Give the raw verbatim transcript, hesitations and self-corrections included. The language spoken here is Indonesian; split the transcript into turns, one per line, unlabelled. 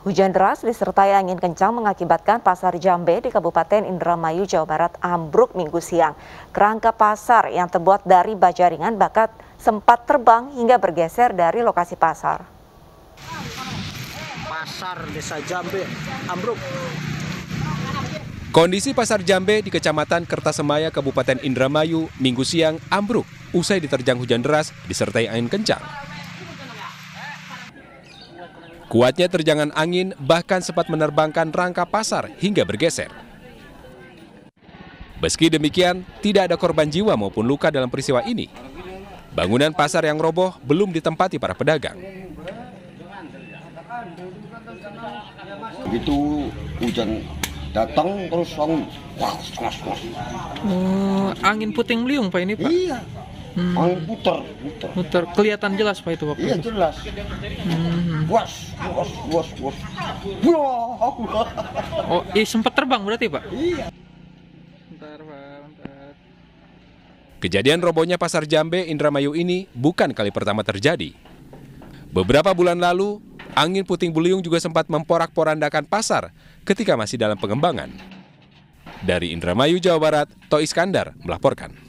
Hujan deras disertai angin kencang mengakibatkan pasar Jambe di Kabupaten Indramayu, Jawa Barat ambruk Minggu siang. Kerangka pasar yang terbuat dari baja ringan bahkan sempat terbang hingga bergeser dari lokasi pasar.
Pasar Desa Jambe ambruk.
Kondisi pasar Jambe di Kecamatan Kertasemaya, Kabupaten Indramayu, Minggu siang ambruk usai diterjang hujan deras disertai angin kencang. Kuatnya terjangan angin bahkan sempat menerbangkan rangka pasar hingga bergeser. Meski demikian, tidak ada korban jiwa maupun luka dalam peristiwa ini. Bangunan pasar yang roboh belum ditempati para pedagang.
Begitu hujan datang terus langsung wah,
Oh, angin puting beliung Pak ini Pak?
Iya, hmm. angin puter, puter.
Puter, kelihatan jelas Pak itu waktu
Iya
itu?
jelas. Hmm. Was, was, was, was.
Oh, eh, sempat terbang berarti Pak?
Iya.
Bentar, Pak, bentar.
Kejadian robohnya pasar Jambe Indramayu ini bukan kali pertama terjadi. Beberapa bulan lalu, angin puting beliung juga sempat memporak-porandakan pasar ketika masih dalam pengembangan. Dari Indramayu, Jawa Barat, To Iskandar melaporkan.